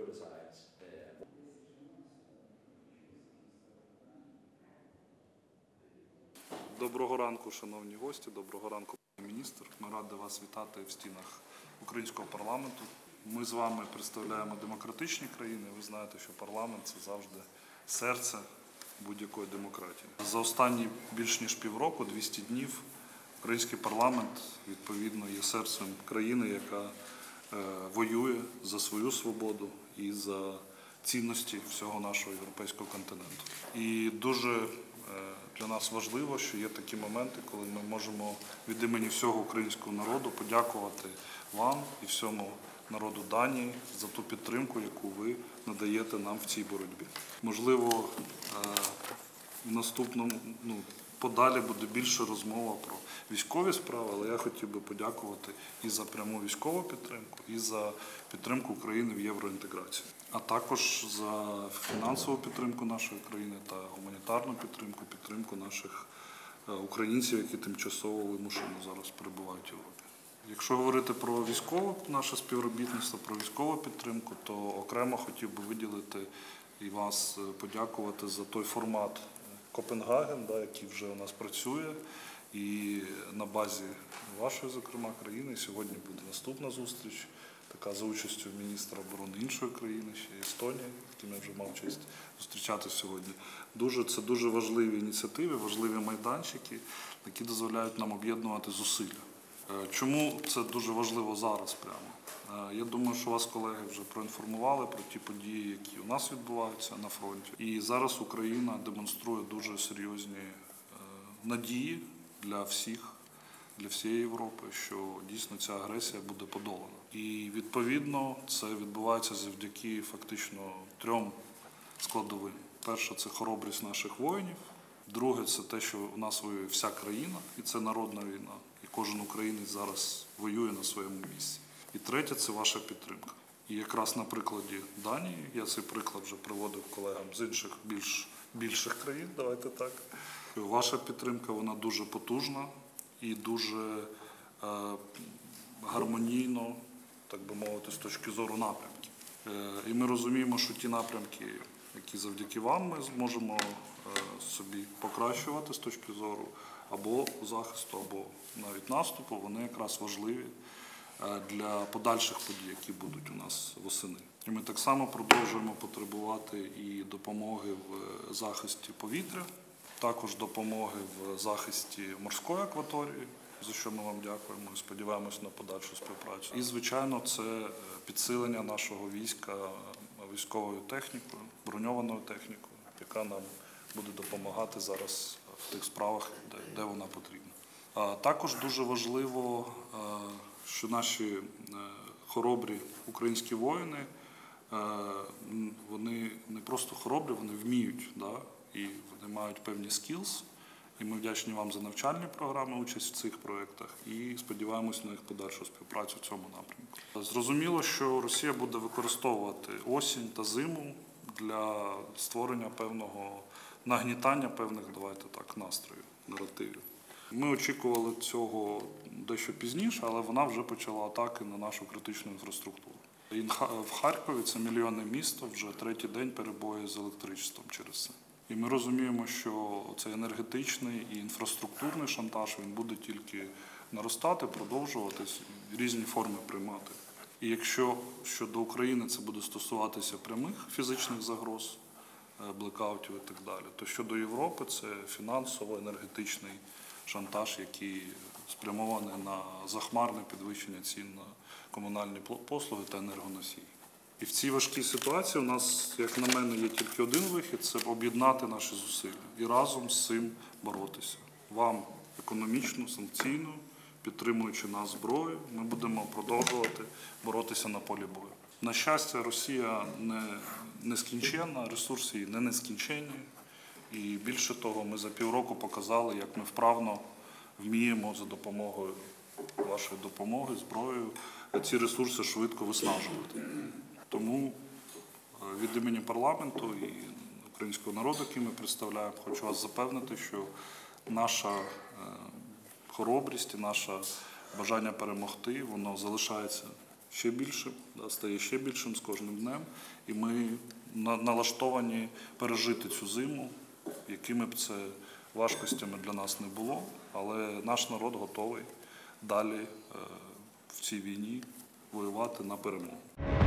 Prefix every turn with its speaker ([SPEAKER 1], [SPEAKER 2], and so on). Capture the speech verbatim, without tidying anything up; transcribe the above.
[SPEAKER 1] criticize. Uh,
[SPEAKER 2] Доброго ранку, шановні гості, доброго ранку, пане міністр. Ми раді вас вітати в стінах українського парламенту. Ми з вами представляємо демократичні країни. Ви знаєте, що парламент – це завжди серце будь-якої демократії. За останні більш ніж півроку, двісті днів, український парламент, відповідно, є серцем країни, яка е, воює за свою свободу і за цінності всього нашого європейського континенту. І дуже для нас важливо, що є такі моменти, коли ми можемо від імені всього українського народу подякувати вам і всьому народу Данії за ту підтримку, яку ви надаєте нам в цій боротьбі. Можливо, в наступному, ну, подалі буде більше розмова про військові справи, але я хотів би подякувати і за пряму військову підтримку, і за підтримку України в євроінтеграції, а також за фінансову підтримку нашої країни та гуманітарну підтримку, підтримку наших українців, які тимчасово вимушено зараз перебувають в Європі. Якщо говорити про військове наше співробітництво, про військову підтримку, то окремо хотів би виділити і вас подякувати за той формат Копенгаген, да, який вже у нас працює, і на базі вашої, зокрема, країни сьогодні буде наступна зустріч, така за участю міністра оборони іншої країни, ще Естонії, з яким я вже мав честь зустрічатися сьогодні. Дуже, це дуже важливі ініціативи, важливі майданчики, які дозволяють нам об'єднувати зусилля. Чому це дуже важливо зараз прямо? Я думаю, що вас колеги вже проінформували про ті події, які у нас відбуваються на фронті. І зараз Україна демонструє дуже серйозні надії для всіх, для всієї Європи, що дійсно ця агресія буде подолана. І відповідно це відбувається завдяки фактично трьом складовим. Перше – це хоробрість наших воїнів. Друге – це те, що у нас воює вся країна, і це народна війна. І кожен українець зараз воює на своєму місці. І третє – це ваша підтримка. І якраз на прикладі Данії, я цей приклад вже приводив колегам з інших більш, більших країн, давайте так. Ваша підтримка, вона дуже потужна і дуже е, гармонійно, так би мовити, з точки зору напрямків. Е, і ми розуміємо, що ті напрямки, які завдяки вам ми зможемо е, собі покращувати з точки зору або захисту, або навіть наступу, вони якраз важливі для подальших подій, які будуть у нас восени. І ми так само продовжуємо потребувати і допомоги в захисті повітря, також допомоги в захисті морської акваторії, за що ми вам дякуємо і сподіваємось на подальшу співпрацю. І, звичайно, це підсилення нашого війська військовою технікою, броньованою технікою, яка нам буде допомагати зараз в тих справах, де, де вона потрібна. А також дуже важливо, що наші хоробрі українські воїни, вони не просто хоробрі, вони вміють, да? І вони мають певні skills. І ми вдячні вам за навчальні програми, участь в цих проєктах, і сподіваємось на їх подальшу співпрацю в цьому напрямку. Зрозуміло, що Росія буде використовувати осінь та зиму для створення певного нагнітання певних, давайте так, настроїв, наративів. Ми очікували цього дещо пізніше, але вона вже почала атаки на нашу критичну інфраструктуру. В Харкові, це мільйонне місто, вже третій день перебої з електричеством через це. І ми розуміємо, що цей енергетичний і інфраструктурний шантаж, він буде тільки наростати, продовжуватись, різні форми приймати. І якщо щодо України це буде стосуватися прямих фізичних загроз, блекаутів і так далі, то щодо Європи це фінансово-енергетичний шантаж, який спрямований на захмарне підвищення цін на комунальні послуги та енергоносії. І в цій важкій ситуації у нас, як на мене, є тільки один вихід – це об'єднати наші зусилля і разом з цим боротися. Вам економічно, санкційно, підтримуючи нас зброєю, ми будемо продовжувати боротися на полі бою. На щастя, Росія не нескінченна, ресурси її не нескінченні. І більше того, ми за півроку показали, як ми вправно вміємо за допомогою вашої допомоги, зброєю, ці ресурси швидко виснажувати. Тому від імені парламенту і українського народу, який ми представляємо, хочу вас запевнити, що наша хоробрість і наше бажання перемогти, воно залишається ще більшим, да, стає ще більшим з кожним днем. І ми на- налаштовані пережити цю зиму, якими б це важкостями для нас не було, але наш народ готовий далі е, в цій війні воювати на перемогу.